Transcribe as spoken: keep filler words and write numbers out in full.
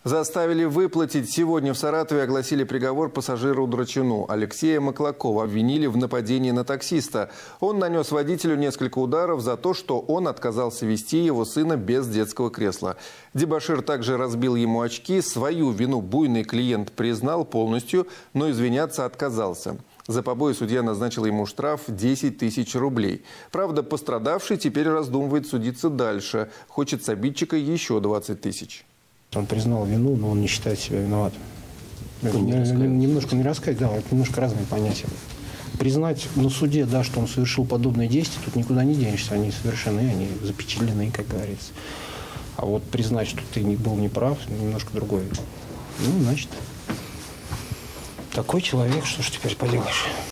Заставили выплатить. Сегодня в Саратове огласили приговор пассажиру-драчуну. Алексея Маклакова обвинили в нападении на таксиста. Он нанес водителю несколько ударов за то, что он отказался везти его сына без детского кресла. Дебошир также разбил ему очки. Свою вину буйный клиент признал полностью, но извиняться отказался. За побои судья назначил ему штраф десять тысяч рублей. Правда, пострадавший теперь раздумывает судиться дальше. Хочет с обидчика еще двадцать тысяч. Он признал вину, но он не считает себя виноватым. Не немножко не рассказать, да, это немножко разные понятия. Признать на суде, да, что он совершил подобные действия, тут никуда не денешься. Они совершены, они запечатлены, как говорится. А вот признать, что ты был неправ, немножко другое. Ну, значит, такой человек, что ж теперь поделаешь.